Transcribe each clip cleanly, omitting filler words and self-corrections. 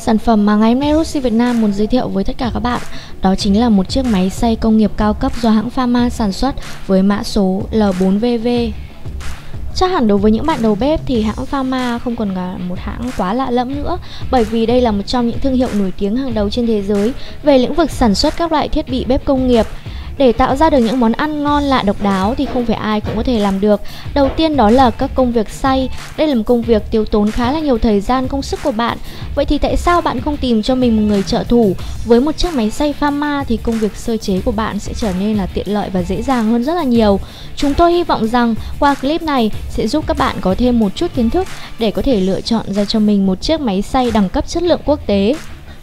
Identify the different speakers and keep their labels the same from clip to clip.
Speaker 1: Sản phẩm mà ngày hôm nay Roxy Việt Nam muốn giới thiệu với tất cả các bạn đó chính là một chiếc máy xay công nghiệp cao cấp do hãng Pharma sản xuất với mã số L4VV. Chắc hẳn đối với những bạn đầu bếp thì hãng Pharma không còn là một hãng quá lạ lẫm nữa, bởi vì đây là một trong những thương hiệu nổi tiếng hàng đầu trên thế giới về lĩnh vực sản xuất các loại thiết bị bếp công nghiệp. Để tạo ra được những món ăn ngon lạ độc đáo thì không phải ai cũng có thể làm được. Đầu tiên đó là các công việc xay. Đây là một công việc tiêu tốn khá là nhiều thời gian công sức của bạn. Vậy thì tại sao bạn không tìm cho mình một người trợ thủ? Với một chiếc máy xay Pharma thì công việc sơ chế của bạn sẽ trở nên là tiện lợi và dễ dàng hơn rất là nhiều. Chúng tôi hy vọng rằng qua clip này sẽ giúp các bạn có thêm một chút kiến thức để có thể lựa chọn ra cho mình một chiếc máy xay đẳng cấp chất lượng quốc tế.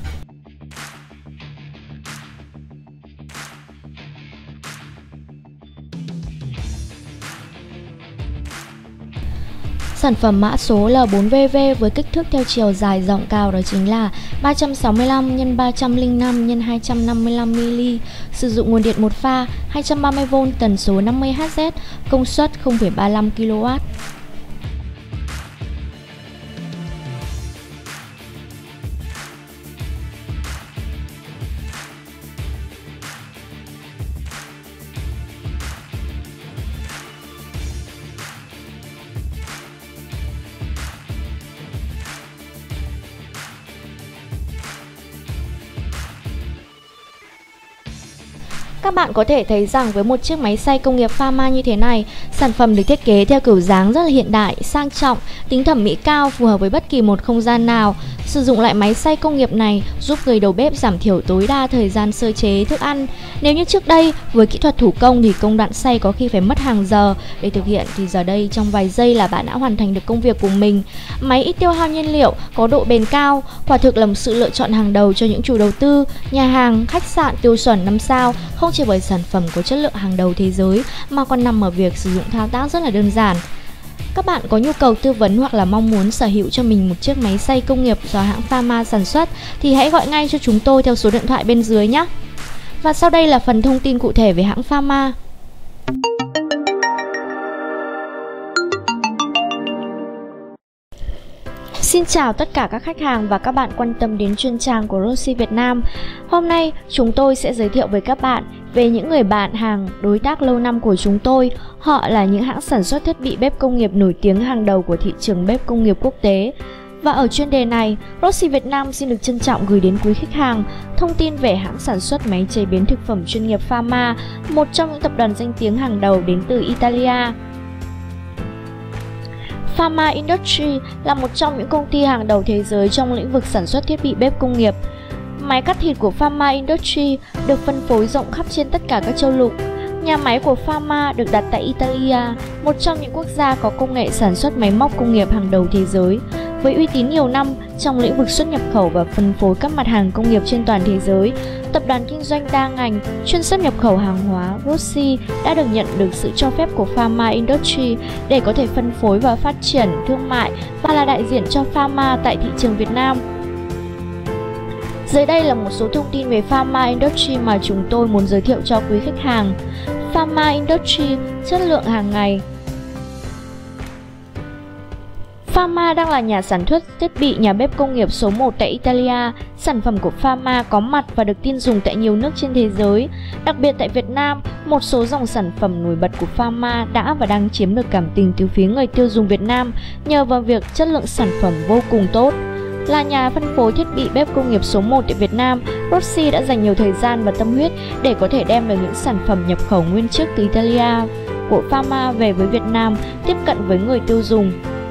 Speaker 1: Sản phẩm mã số L4VV với kích thước theo chiều dài rộng cao đó chính là 365 x 305 x 255 mm, sử dụng nguồn điện một pha, 230V, tần số 50Hz, công suất 0,35 kW. Các bạn có thể thấy rằng với một chiếc máy xay công nghiệp Pharma như thế này, sản phẩm được thiết kế theo kiểu dáng rất là hiện đại, sang trọng, tính thẩm mỹ cao, phù hợp với bất kỳ một không gian nào. Sử dụng loại máy xay công nghiệp này giúp người đầu bếp giảm thiểu tối đa thời gian sơ chế thức ăn. Nếu như trước đây với kỹ thuật thủ công thì công đoạn xay có khi phải mất hàng giờ để thực hiện, thì giờ đây trong vài giây là bạn đã hoàn thành được công việc của mình. Máy ít tiêu hao nhiên liệu, có độ bền cao, quả thực là một sự lựa chọn hàng đầu cho những chủ đầu tư, nhà hàng, khách sạn tiêu chuẩn 5 sao. Không chỉ bởi sản phẩm có chất lượng hàng đầu thế giới mà còn nằm ở việc sử dụng thao tác rất là đơn giản. Các bạn có nhu cầu tư vấn hoặc là mong muốn sở hữu cho mình một chiếc máy xay công nghiệp do hãng Pharma sản xuất thì hãy gọi ngay cho chúng tôi theo số điện thoại bên dưới nhé. Và sau đây là phần thông tin cụ thể về hãng Pharma. Xin chào tất cả các khách hàng và các bạn quan tâm đến chuyên trang của Roxy Việt Nam. Hôm nay chúng tôi sẽ giới thiệu với các bạn về những người bạn hàng đối tác lâu năm của chúng tôi. Họ là những hãng sản xuất thiết bị bếp công nghiệp nổi tiếng hàng đầu của thị trường bếp công nghiệp quốc tế. Và ở chuyên đề này, Roxy Việt Nam xin được trân trọng gửi đến quý khách hàng thông tin về hãng sản xuất máy chế biến thực phẩm chuyên nghiệp Pharma, một trong những tập đoàn danh tiếng hàng đầu đến từ Italia. Pharma Industry là một trong những công ty hàng đầu thế giới trong lĩnh vực sản xuất thiết bị bếp công nghiệp. Máy cắt thịt của Pharma Industry được phân phối rộng khắp trên tất cả các châu lục. Nhà máy của Pharma được đặt tại Italia, một trong những quốc gia có công nghệ sản xuất máy móc công nghiệp hàng đầu thế giới. Với uy tín nhiều năm trong lĩnh vực xuất nhập khẩu và phân phối các mặt hàng công nghiệp trên toàn thế giới, tập đoàn kinh doanh đa ngành chuyên xuất nhập khẩu hàng hóa Roxy đã được nhận được sự cho phép của Pharma Industry để có thể phân phối và phát triển thương mại và là đại diện cho Pharma tại thị trường Việt Nam. Dưới đây là một số thông tin về Pharma Industry mà chúng tôi muốn giới thiệu cho quý khách hàng. Pharma Industry, chất lượng hàng ngày. Pharma đang là nhà sản xuất thiết bị nhà bếp công nghiệp số 1 tại Italia. Sản phẩm của Pharma có mặt và được tin dùng tại nhiều nước trên thế giới. Đặc biệt tại Việt Nam, một số dòng sản phẩm nổi bật của Pharma đã và đang chiếm được cảm tình từ phía người tiêu dùng Việt Nam nhờ vào việc chất lượng sản phẩm vô cùng tốt. Là nhà phân phối thiết bị bếp công nghiệp số 1 tại Việt Nam, Roxy đã dành nhiều thời gian và tâm huyết để có thể đem được những sản phẩm nhập khẩu nguyên chiếc từ Italia của Pharma về với Việt Nam, tiếp cận với người tiêu dùng.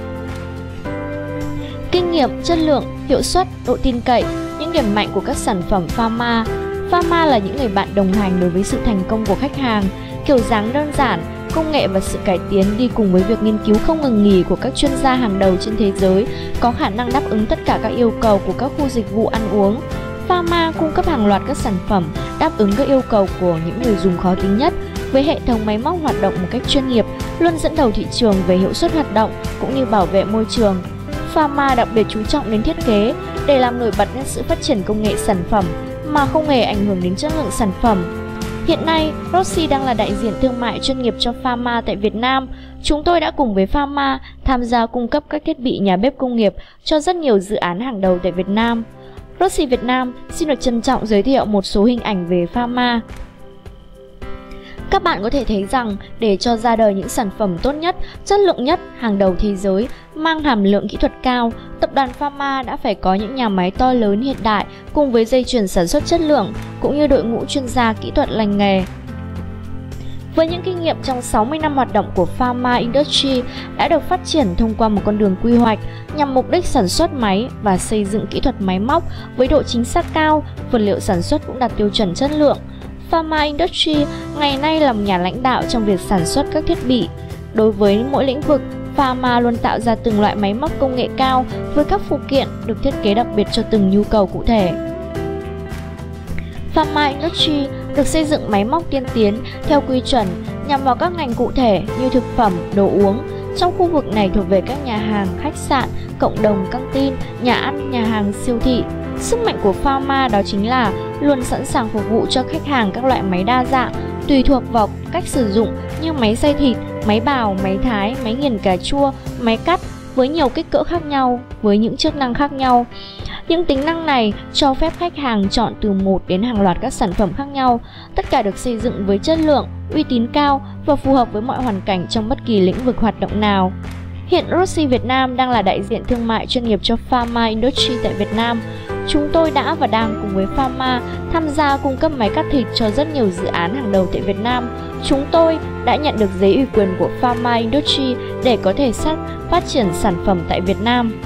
Speaker 1: Kinh nghiệm, chất lượng, hiệu suất, độ tin cậy, những điểm mạnh của các sản phẩm Pharma. Pharma là những người bạn đồng hành đối với sự thành công của khách hàng. Kiểu dáng đơn giản, công nghệ và sự cải tiến đi cùng với việc nghiên cứu không ngừng nghỉ của các chuyên gia hàng đầu trên thế giới có khả năng đáp ứng tất cả các yêu cầu của các khu dịch vụ ăn uống. Pharma cung cấp hàng loạt các sản phẩm đáp ứng các yêu cầu của những người dùng khó tính nhất với hệ thống máy móc hoạt động một cách chuyên nghiệp, luôn dẫn đầu thị trường về hiệu suất hoạt động cũng như bảo vệ môi trường. Pharma đặc biệt chú trọng đến thiết kế để làm nổi bật lên sự phát triển công nghệ sản phẩm mà không hề ảnh hưởng đến chất lượng sản phẩm. Hiện nay, Roxy đang là đại diện thương mại chuyên nghiệp cho Pharma tại Việt Nam. Chúng tôi đã cùng với Pharma tham gia cung cấp các thiết bị nhà bếp công nghiệp cho rất nhiều dự án hàng đầu tại Việt Nam. Rossi Việt Nam xin được trân trọng giới thiệu một số hình ảnh về pharma. Các bạn có thể thấy rằng để cho ra đời những sản phẩm tốt nhất, chất lượng nhất, hàng đầu thế giới, mang hàm lượng kỹ thuật cao, tập đoàn pharma đã phải có những nhà máy to lớn hiện đại cùng với dây chuyền sản xuất chất lượng, cũng như đội ngũ chuyên gia kỹ thuật lành nghề. Với những kinh nghiệm trong 60 năm hoạt động của Pharma Industry đã được phát triển thông qua một con đường quy hoạch nhằm mục đích sản xuất máy và xây dựng kỹ thuật máy móc với độ chính xác cao, vật liệu sản xuất cũng đạt tiêu chuẩn chất lượng. Pharma Industry ngày nay là một nhà lãnh đạo trong việc sản xuất các thiết bị. Đối với mỗi lĩnh vực, Pharma luôn tạo ra từng loại máy móc công nghệ cao với các phụ kiện được thiết kế đặc biệt cho từng nhu cầu cụ thể. Pharma Industry được xây dựng máy móc tiên tiến theo quy chuẩn nhằm vào các ngành cụ thể như thực phẩm, đồ uống. Trong khu vực này thuộc về các nhà hàng, khách sạn, cộng đồng, căng tin, nhà ăn, nhà hàng, siêu thị. Sức mạnh của Pharma đó chính là luôn sẵn sàng phục vụ cho khách hàng các loại máy đa dạng, tùy thuộc vào cách sử dụng như máy xay thịt, máy bào, máy thái, máy nghiền cà chua, máy cắt với nhiều kích cỡ khác nhau, với những chức năng khác nhau. Những tính năng này cho phép khách hàng chọn từ 1 đến hàng loạt các sản phẩm khác nhau, tất cả được xây dựng với chất lượng, uy tín cao và phù hợp với mọi hoàn cảnh trong bất kỳ lĩnh vực hoạt động nào. Hiện Rossi Việt Nam đang là đại diện thương mại chuyên nghiệp cho Pharma Industry tại Việt Nam. Chúng tôi đã và đang cùng với Pharma tham gia cung cấp máy cắt thịt cho rất nhiều dự án hàng đầu tại Việt Nam. Chúng tôi đã nhận được giấy ủy quyền của Pharma Industry để có thể phát triển sản phẩm tại Việt Nam.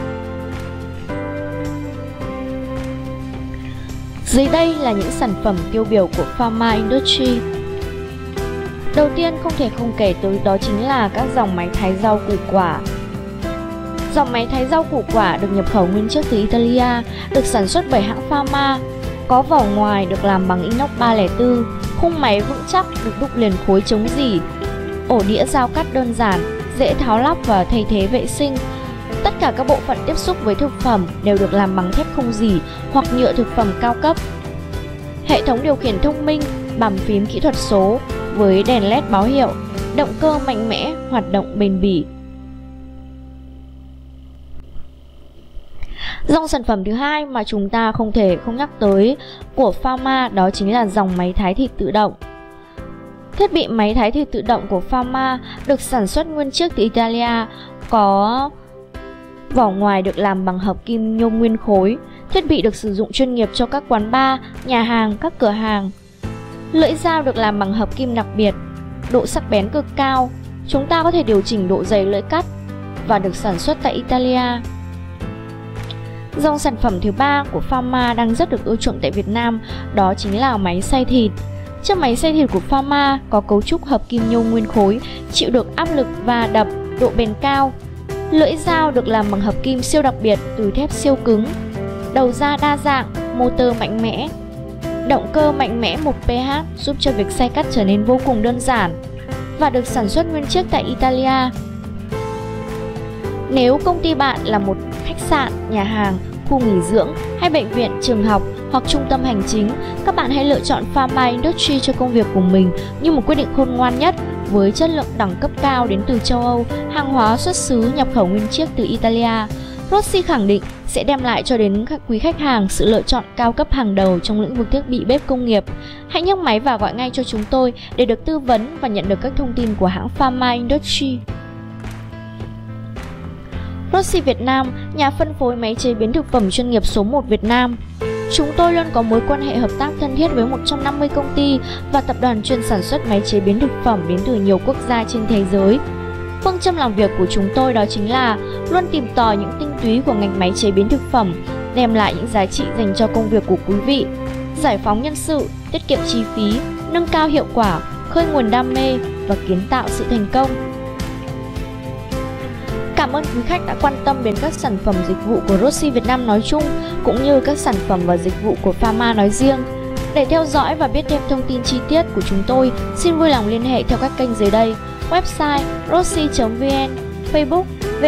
Speaker 1: Dưới đây là những sản phẩm tiêu biểu của Pharma Industry. Đầu tiên không thể không kể tới đó chính là các dòng máy thái rau củ quả. Dòng máy thái rau củ quả được nhập khẩu nguyên chiếc từ Italia, được sản xuất bởi hãng Pharma, có vỏ ngoài được làm bằng inox 304, khung máy vững chắc được đúc liền khối chống rỉ, ổ đĩa dao cắt đơn giản, dễ tháo lắp và thay thế vệ sinh. Tất cả các bộ phận tiếp xúc với thực phẩm đều được làm bằng thép không rỉ hoặc nhựa thực phẩm cao cấp. Hệ thống điều khiển thông minh, bàn phím kỹ thuật số với đèn LED báo hiệu, động cơ mạnh mẽ, hoạt động bền bỉ. Dòng sản phẩm thứ hai mà chúng ta không thể không nhắc tới của Pharma đó chính là dòng máy thái thịt tự động. Thiết bị máy thái thịt tự động của Pharma được sản xuất nguyên chiếc từ Italia, có vỏ ngoài được làm bằng hợp kim nhôm nguyên khối. Thiết bị được sử dụng chuyên nghiệp cho các quán bar, nhà hàng, các cửa hàng. Lưỡi dao được làm bằng hợp kim đặc biệt, độ sắc bén cực cao. Chúng ta có thể điều chỉnh độ dày lưỡi cắt và được sản xuất tại Italia. Dòng sản phẩm thứ ba của Pharma đang rất được ưa chuộng tại Việt Nam, đó chính là máy xay thịt. Chiếc máy xay thịt của Pharma có cấu trúc hợp kim nhôm nguyên khối, chịu được áp lực va đập, độ bền cao. Lưỡi dao được làm bằng hợp kim siêu đặc biệt từ thép siêu cứng. Đầu ra đa dạng, motor mạnh mẽ. Động cơ mạnh mẽ 1pH giúp cho việc xay cắt trở nên vô cùng đơn giản và được sản xuất nguyên chiếc tại Italia. Nếu công ty bạn là một khách sạn, nhà hàng, khu nghỉ dưỡng hay bệnh viện, trường học hoặc trung tâm hành chính, các bạn hãy lựa chọn Pharma Industry cho công việc của mình như một quyết định khôn ngoan nhất. Với chất lượng đẳng cấp cao đến từ châu Âu, hàng hóa xuất xứ nhập khẩu nguyên chiếc từ Italia, Rossi khẳng định sẽ đem lại cho đến các quý khách hàng sự lựa chọn cao cấp hàng đầu trong lĩnh vực thiết bị bếp công nghiệp. Hãy nhấc máy và gọi ngay cho chúng tôi để được tư vấn và nhận được các thông tin của hãng Pharma Industry. Rossi Việt Nam, nhà phân phối máy chế biến thực phẩm chuyên nghiệp số 1 Việt Nam. Chúng tôi luôn có mối quan hệ hợp tác thân thiết với 150 công ty và tập đoàn chuyên sản xuất máy chế biến thực phẩm đến từ nhiều quốc gia trên thế giới. Phương châm làm việc của chúng tôi đó chính là luôn tìm tòi những tinh túy của ngành máy chế biến thực phẩm, đem lại những giá trị dành cho công việc của quý vị, giải phóng nhân sự, tiết kiệm chi phí, nâng cao hiệu quả, khơi nguồn đam mê và kiến tạo sự thành công. Cảm ơn quý khách đã quan tâm đến các sản phẩm dịch vụ của Rossi Việt Nam nói chung, cũng như các sản phẩm và dịch vụ của Pharma nói riêng. Để theo dõi và biết thêm thông tin chi tiết của chúng tôi, xin vui lòng liên hệ theo các kênh dưới đây: website rossi.vn, Facebook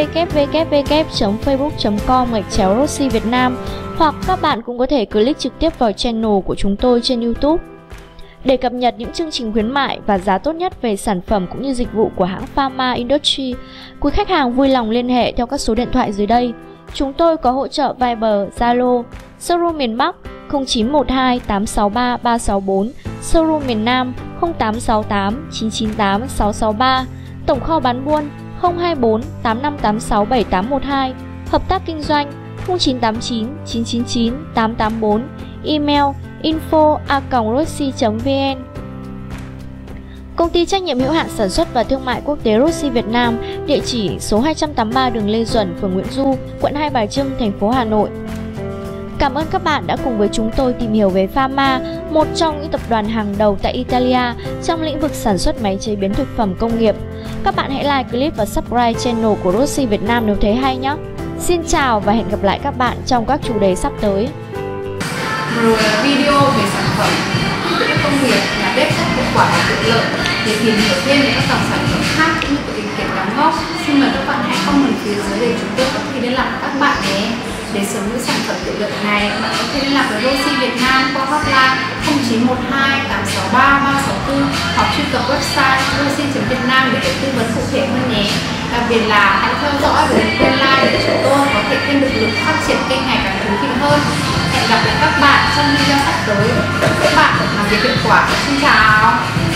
Speaker 1: www.facebook.com/Rossi Việt Nam, hoặc các bạn cũng có thể click trực tiếp vào channel của chúng tôi trên YouTube. Để cập nhật những chương trình khuyến mại và giá tốt nhất về sản phẩm cũng như dịch vụ của hãng Pharma Industry, quý khách hàng vui lòng liên hệ theo các số điện thoại dưới đây. Chúng tôi có hỗ trợ Viber, Zalo, showroom miền Bắc 0912 863 364, showroom miền Nam 0868 998 663, tổng kho bán buôn 024 8586 7812, hợp tác kinh doanh 0989 999 884, email info@roxy.vn. Công ty trách nhiệm hữu hạn sản xuất và thương mại quốc tế Roxy Việt Nam, địa chỉ số 283 đường Lê Duẩn, phường Nguyễn Du, quận Hai Bà Trưng, thành phố Hà Nội. Cảm ơn các bạn đã cùng với chúng tôi tìm hiểu về Pharma, một trong những tập đoàn hàng đầu tại Italia trong lĩnh vực sản xuất máy chế biến thực phẩm công nghiệp. Các bạn hãy like clip và subscribe channel của Roxy Việt Nam nếu thấy hay nhé. Xin chào và hẹn gặp lại các bạn trong các chủ đề sắp tới.
Speaker 2: Rồi video về sản phẩm thiết bị công nghiệp, nhà bếp rất hiệu quả và tiện lợi. Để tìm hiểu thêm về các dòng sản phẩm khác cũng như có ý kiến đóng góp, xin mời các bạn hãy comment phía dưới để chúng tôi có thể liên lạc với các bạn nhé. Để sở hữu sản phẩm tiện lợi này, bạn có thể liên lạc với Roxy Việt Nam qua hotline 0912 863 364 hoặc truy cập website roxy.vietnam để được tư vấn cụ thể hơn nhé. Đặc biệt là hãy theo dõi và đừng quên like để chúng tôi có thể thêm động lực phát triển kênh ngày càng thú vị hơn. Hẹn gặp lại các bạn trong video sắp tới. Chúc các bạn làm việc hiệu quả. Xin chào.